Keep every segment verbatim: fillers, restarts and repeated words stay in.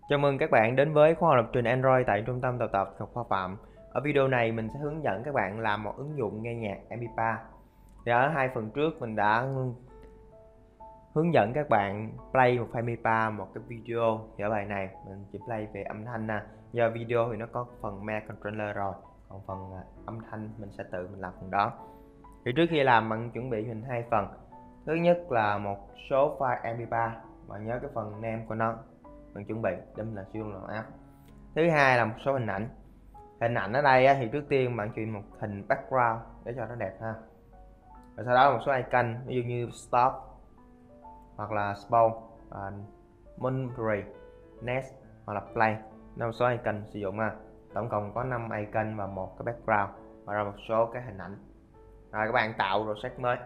Chào mừng các bạn đến với khóa học lập trình Android tại Trung tâm Đào tạo Ngọc Hoa Phạm. Ở video này mình sẽ hướng dẫn các bạn làm một ứng dụng nghe nhạc em pê ba. Thì ở hai phần trước mình đã hướng dẫn các bạn play một file em pê ba, một cái video. Thì ở bài này mình chỉ play về âm thanh nè. Do video thì nó có phần me controller rồi, còn phần âm thanh mình sẽ tự mình làm phần đó. Thì trước khi làm bạn chuẩn bị mình hai phần. Thứ nhất là một số file em pê ba và nhớ cái phần name của nó mình chuẩn bị để mình làm sử dụng làm app. Thứ hai là một số hình ảnh. Hình ảnh ở đây thì trước tiên bạn chọn một hình background để cho nó đẹp ha. Rồi sau đó một số icon ví dụ như stop hoặc là spawn, uh, monterey, next hoặc là play. Năm số icon sử dụng ha. Tổng cộng có năm icon và một cái background và ra một số cái hình ảnh. Rồi các bạn tạo project mới.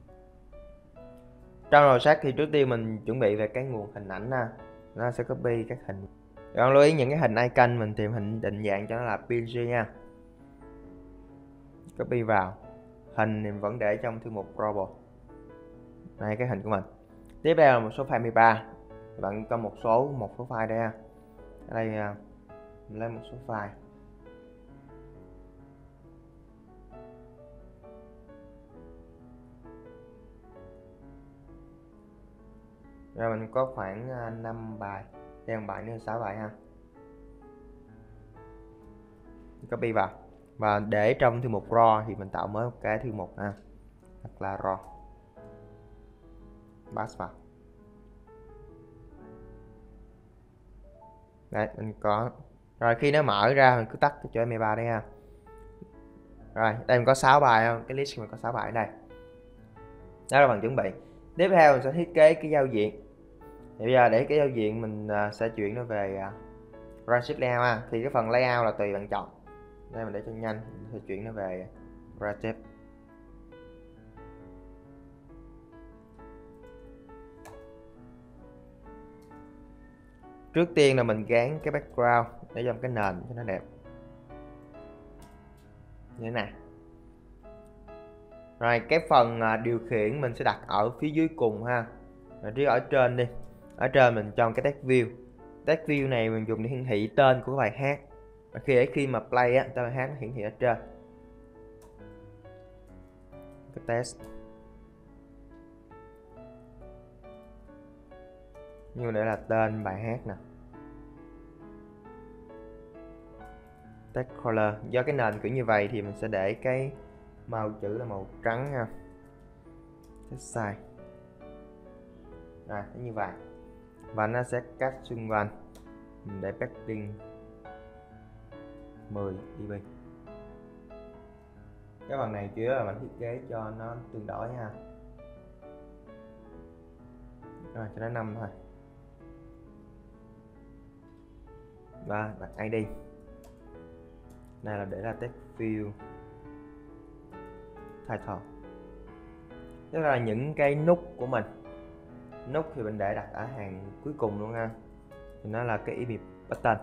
Trong project thì trước tiên mình chuẩn bị về cái nguồn hình ảnh ha. Nó sẽ copy các hình. Còn lưu ý những cái hình icon mình tìm hình định dạng cho nó là pê en giê nha. Copy vào. Hình thì vẫn để trong thư mục global. Đây cái hình của mình. Tiếp theo là một số file em pê ba. Bạn có một số một số file đây ha. Ở đây mình lấy một số file. Rồi mình có khoảng năm bài, đen bài nữa sáu bài ha. Copy vào và để trong thư mục raw thì mình tạo mới một cái thư mục ha, hoặc là raw, pass vào. Đấy mình có rồi, khi nó mở ra mình cứ tắt cái chỗ em pê ba đây ha. Rồi đây mình có sáu bài không, cái list mình có sáu bài ở đây. Đó là bạn chuẩn bị. Tiếp theo mình sẽ thiết kế cái giao diện. Thì bây giờ để cái giao diện mình sẽ chuyển nó về Redshift layout ha. Thì cái phần layout là tùy bạn chọn. Đây mình để cho nhanh, mình sẽ chuyển nó về Redshift. Trước tiên là mình gắn cái background để trong cái nền cho nó đẹp như thế này. Rồi cái phần điều khiển mình sẽ đặt ở phía dưới cùng ha. Rồi trước ở trên đi. Ở trên mình chọn cái text view. Text view này mình dùng để hiển thị tên của bài hát. Và khi để khi mà play á, tên bài hát nó hiển thị ở trên. Cái test. Như đây là tên bài hát nè. Text color, do cái nền kiểu như vậy thì mình sẽ để cái màu chữ là màu trắng ha. Text size. Rồi như vậy. Và nó sẽ cắt xung quanh. Mình để padding mười đê bê. Cái phần này chủ yếu là mình thiết kế cho nó tương đối ha. Rồi cho nó năm thôi. Và đặt i đê. Đây là để là text field title. Tức là những cái nút của mình. Nút thì mình để đặt ở hàng cuối cùng luôn ha. Thì nó là cái image button.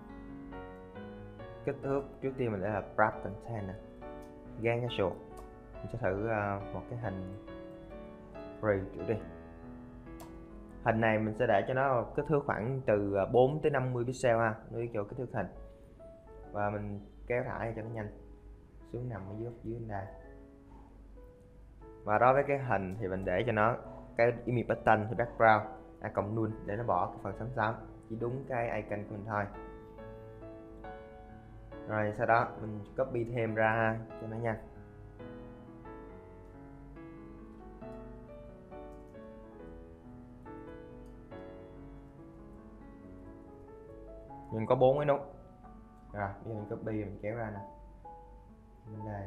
Kích thước trước tiên mình để là wrap container. Gan cái chuột. Mình sẽ thử uh, một cái hình free trước đi. Hình này mình sẽ để cho nó kích thước khoảng từ bốn tới năm mươi pixel ha, nuôi cho kích thước hình. Và mình kéo thả cho nó nhanh xuống nằm ở dưới dưới đây. Và đối với cái hình thì mình để cho nó cái image button thì background a cộng null để nó bỏ cái phần xám xám, chỉ đúng cái icon của mình thôi. Rồi sau đó mình copy thêm ra cho nó nhanh. Mình có bốn cái nút. Rồi bây giờ mình copy mình kéo ra nè. Bên đây.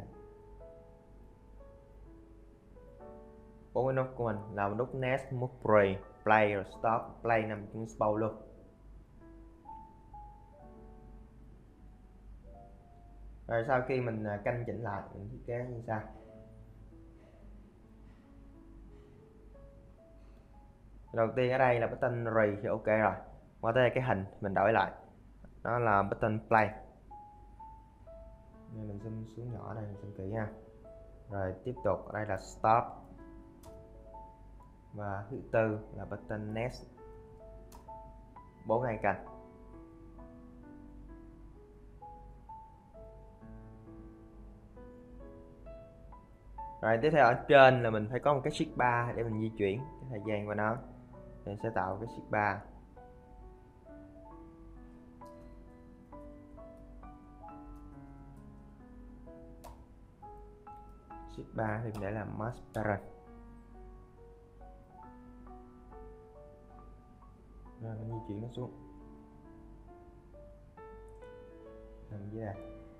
Bốn cái nút của mình là nút next, nút play, play rồi stop, play nằm trong spawn luôn. Rồi sau khi mình canh chỉnh lại mình thiết kế như sau. Đầu tiên ở đây là button re thì ok rồi. Qua tới đây cái hình mình đổi lại. Đó là button play. Nên mình zoom xuống nhỏ đây, mình xem kỹ ha. Rồi tiếp tục ở đây là stop. Và thứ tư là button next. Bốn icon. Rồi tiếp theo ở trên là mình phải có một cái shift bar để mình di chuyển cái thời gian của nó. Mình sẽ tạo cái shift bar. Shift bar thì mình để làm mask parent. Rồi mình di chuyển nó xuống. Nằm dưới đây.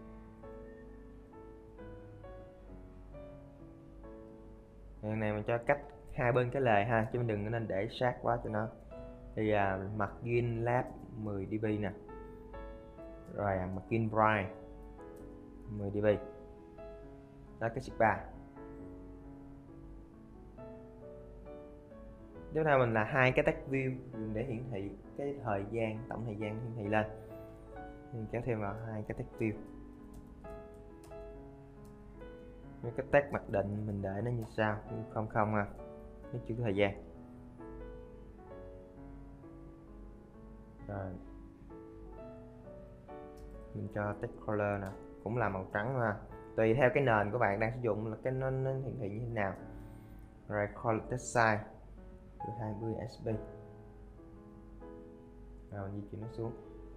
Hiện này mình cho cách hai bên cái lề ha, chứ mình đừng nên để sát quá cho nó. Thì à, margin left mười dB nè. Rồi à, margin right mười dB. Đó cái shift bar. Tiếp theo mình là hai cái text view dùng để hiển thị cái thời gian, tổng thời gian hiển thị lên. Mình kéo thêm vào hai cái text view. Cái text mặc định mình để nó như sau, không không à, cái chữ thời gian. Rồi mình cho text color nè, cũng là màu trắng ha, tùy theo cái nền của bạn đang sử dụng là cái nó, nó hiển thị như thế nào. Rồi color text size hai mươi S B. Rồi di chuyển nó xuống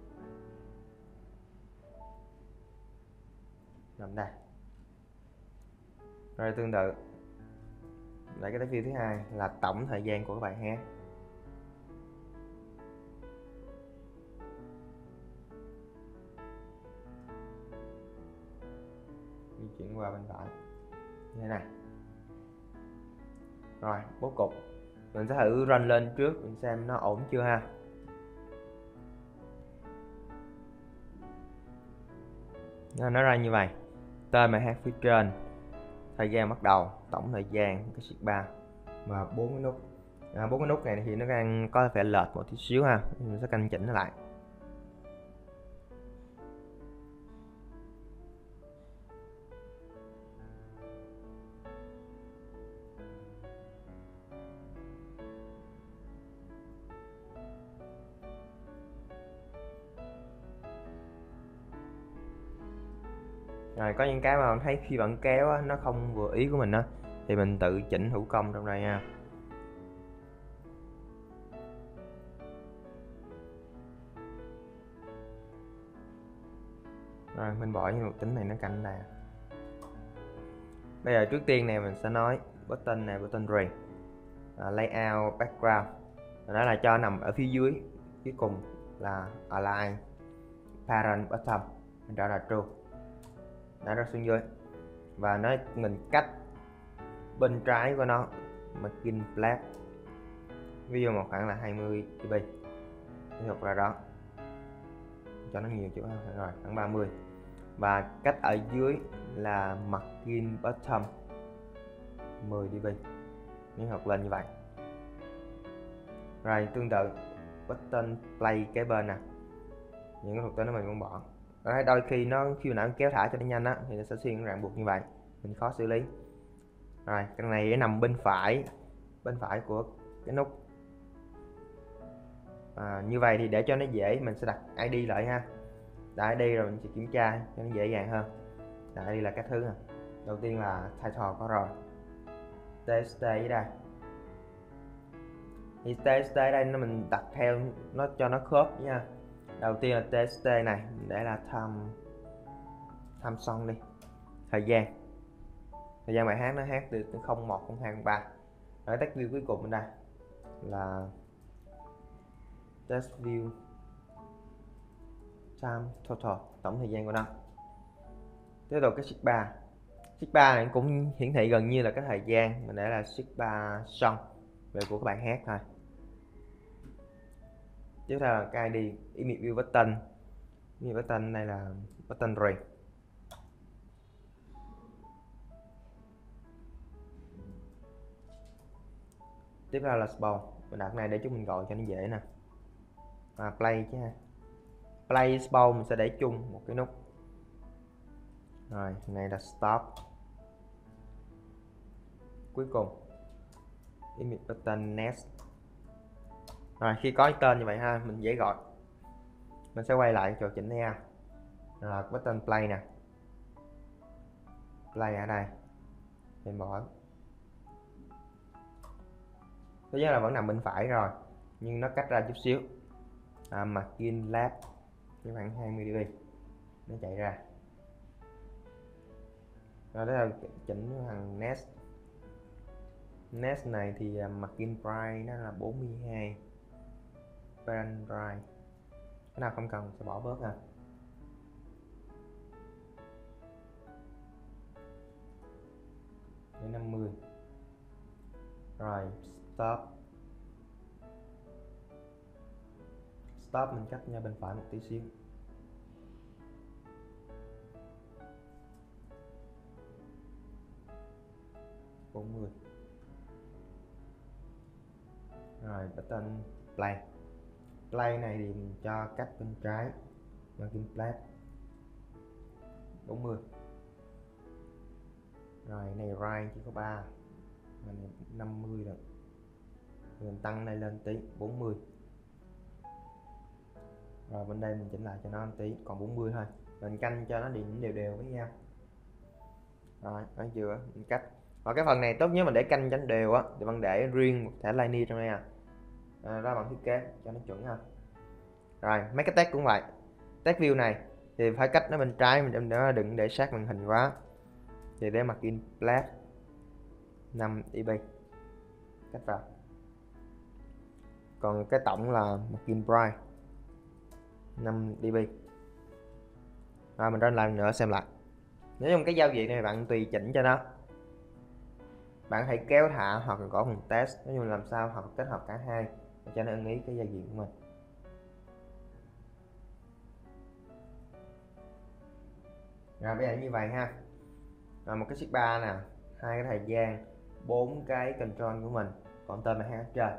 nằm đây. Rồi tương tự lại cái text view thứ hai là tổng thời gian của các bài hát. Di chuyển qua bên phải như thế này. Rồi bố cục mình sẽ thử run lên trước mình xem nó ổn chưa ha. Nó ra như vậy, tên bài hát phía trên, thời gian bắt đầu, tổng thời gian, cái shift bar và bốn cái nút. À, bốn cái nút này thì nó đang có vẻ lệch một tí xíu ha, mình sẽ căn chỉnh nó lại. Rồi có những cái mà mình thấy khi bạn kéo á, nó không vừa ý của mình á, thì mình tự chỉnh thủ công trong đây nha. Rồi mình bỏ những thuộc tính này nó cạnh đây. Bây giờ trước tiên này mình sẽ nói button này, button ring, à, layout background, đó là cho nằm ở phía dưới, cuối cùng là align parent bottom, đó là true, đã ra xuống dưới. Và nó mình cách bên trái của nó margin black, ví dụ một khoảng là hai mươi dB, tiếp tục là đó, cho nó nhiều chỗ hơn rồi, khoảng ba mươi. Và cách ở dưới là margin bottom mười dB, nhấn học lên như vậy. Rồi tương tự button play kế bên nè, những cái thuộc tính đó mình cũng bỏ. Rồi đôi khi nó khi nào kéo thả cho nó nhanh á thì nó sẽ xuyên ràng buộc như vậy, mình khó xử lý. Rồi cái này nằm bên phải, bên phải của cái nút. À, như vậy thì để cho nó dễ mình sẽ đặt I D lại ha. Đặt I D rồi mình sẽ kiểm tra cho nó dễ dàng hơn. Đặt I D là các thứ nè. Đầu tiên là title có rồi, tst ở đây. Thì tst ở đây nó mình đặt theo nó cho nó khớp nha. Đầu tiên là tst này để là time time song đi, thời gian thời gian bài hát nó hát từ không một không hai không ba. Rồi text view cuối cùng bên đây là text view time total, tổng thời gian của nó. Tiếp tục cái shift bar, shift bar này cũng hiển thị gần như là cái thời gian, mình để là shift bar song về của các bài hát thôi. Tiếp theo là cái I D image view button, image button này là button ring. Tiếp theo là spawn, mình đặt này để chúng mình gọi cho nó dễ nè. À, play chứ ha, play spawn mình sẽ để chung một cái nút. Rồi này là stop. Cuối cùng image button next. Rồi khi có tên như vậy ha, mình dễ gọi. Mình sẽ quay lại chỗ chỉnh nha. Rồi button play nè, play ở đây, thì bỏ. Thứ nhất là vẫn nằm bên phải rồi, nhưng nó cách ra chút xíu. À, Margin Lab cái khoảng hai mươi dB nó chạy ra. Rồi đó là chỉnh thằng Nest. Nest này thì Margin Price nó là bốn mươi hai. Parent Drive cái nào không cần sẽ bỏ bớt ha. Đến năm mươi. Rồi stop. Stop mình cách nha bên phải một tí xíu. bốn mươi. Rồi button play. Play này thì mình cho cách bên trái Margin Plate bốn mươi. Rồi này right chỉ có ba, này năm mươi rồi. Mình tăng này lên tí bốn mươi. Rồi bên đây mình chỉnh lại cho nó một tí còn bốn mươi thôi. Mình canh cho nó điện đều đều với nhau. Rồi ở giữa mình cách. Và cái phần này tốt nhất mình để canh cho nó đều á thì bạn để riêng một thẻ linear trong đây à. À, đó bằng thiết kế cho nó chuẩn ha. Rồi mấy cái tag cũng vậy. Tag view này thì phải cách nó bên trái, mình đừng đừng để sát màn hình quá. Thì để Margin Plate năm dB cách vào. Còn cái tổng là Margin Price năm dB. Rồi mình run lại nữa xem lại. Nếu trong cái giao diện này bạn tùy chỉnh cho nó. Bạn hãy kéo thả hoặc là gõ phần test, nói chung làm sao hoặc kết hợp cả hai để cho nó ưng ý cái giao diện của mình. Rồi bây giờ như vậy ha. Rồi một cái shift bar nè, hai cái thời gian, bốn cái control của mình, còn tên là hai ở trên.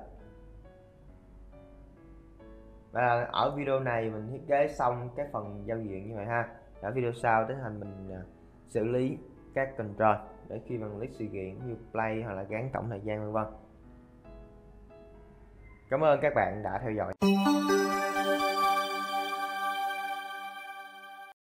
Và ở video này mình thiết kế xong cái phần giao diện như vậy ha. Ở video sau tiến hành mình xử lý các control để khi bạn click sự kiện như play hoặc là gắn tổng thời gian vân vân. Cảm ơn các bạn đã theo dõi.